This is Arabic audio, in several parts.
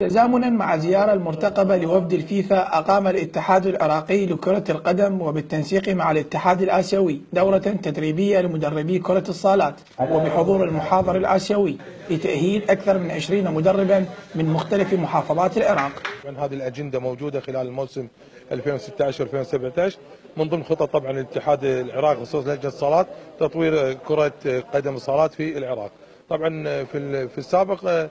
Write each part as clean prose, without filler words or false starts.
تزامنا مع الزيارة المرتقبة لوفد الفيفا، أقام الاتحاد العراقي لكرة القدم وبالتنسيق مع الاتحاد الآسيوي دورة تدريبية لمدربي كرة الصالات وبحضور المحاضر الآسيوي لتأهيل أكثر من 20 مدربا من مختلف محافظات العراق. هذه الأجندة موجودة خلال الموسم 2016-2017 من ضمن خطط طبعا الاتحاد العراقي خصوصا لجنة الصالات تطوير كرة قدم الصالات في العراق. طبعا في السابق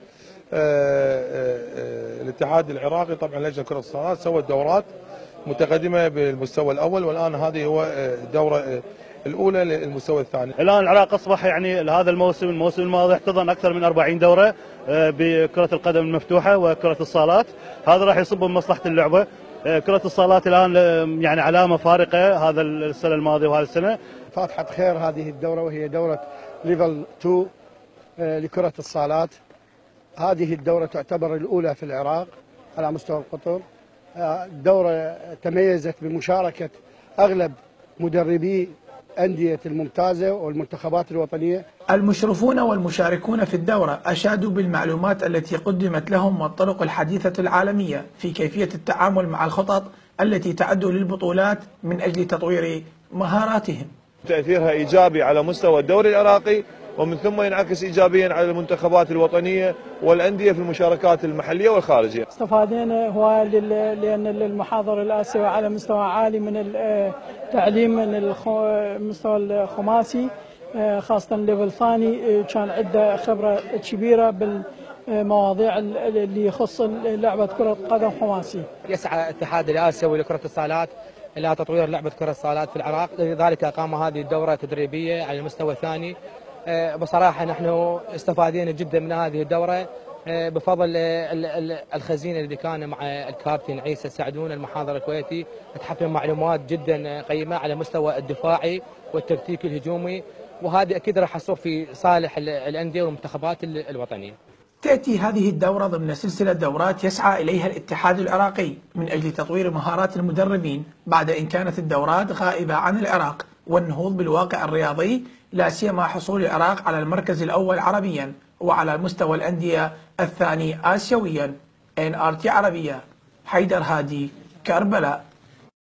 الاتحاد العراقي طبعا لجنة كرة الصالات سوت دورات متقدمة بالمستوى الأول، والآن هذه هو الدورة الأولى للمستوى الثاني. الآن العراق أصبح يعني هذا الموسم الماضي احتضن أكثر من 40 دورة بكرة القدم المفتوحة وكرة الصالات. هذا راح يصب بمصلحة اللعبة. كرة الصالات الآن يعني علامة فارقة هذا السنة الماضية وهذه السنة. فاتحة خير هذه الدورة، وهي دورة ليفل 2 لكرة الصالات. هذه الدورة تعتبر الأولى في العراق على مستوى القطر. الدورة تميزت بمشاركة أغلب مدربي أندية الممتازة والمنتخبات الوطنية. المشرفون والمشاركون في الدورة أشادوا بالمعلومات التي قدمت لهم والطرق الحديثة العالمية في كيفية التعامل مع الخطط التي تعد للبطولات من أجل تطوير مهاراتهم. تأثيرها إيجابي على مستوى الدوري العراقي، ومن ثم ينعكس إيجابيا على المنتخبات الوطنية والأندية في المشاركات المحلية والخارجية. استفادنا هو لأن المحاضر الآسيوي على مستوى عالي من التعليم من المستوى الخماسي، خاصة الليفل الثاني كان عنده خبرة كبيرة بالمواضيع اللي يخص لعبة كرة قدم خماسي. يسعى الاتحاد الآسيوي لكرة الصالات إلى تطوير لعبة كرة الصالات في العراق، لذلك أقام هذه الدورة التدريبية على المستوى الثاني. بصراحة نحن استفادينا جدا من هذه الدورة بفضل الخزينة الذي كان مع الكابتن عيسى سعدون المحاضر الكويتي. تحفل معلومات جدا قيمة على مستوى الدفاعي والتكتيك الهجومي، وهذه أكيد راح تصب في صالح الأندية والمنتخبات الوطنية. تأتي هذه الدورة ضمن سلسلة دورات يسعى إليها الاتحاد العراقي من أجل تطوير مهارات المدربين بعد إن كانت الدورات غائبة عن العراق والنهوض بالواقع الرياضي، لا سيما حصول العراق على المركز الأول عربيا وعلى مستوى الأندية الثاني آسيويا. NRT عربية، حيدر هادي، كربلاء.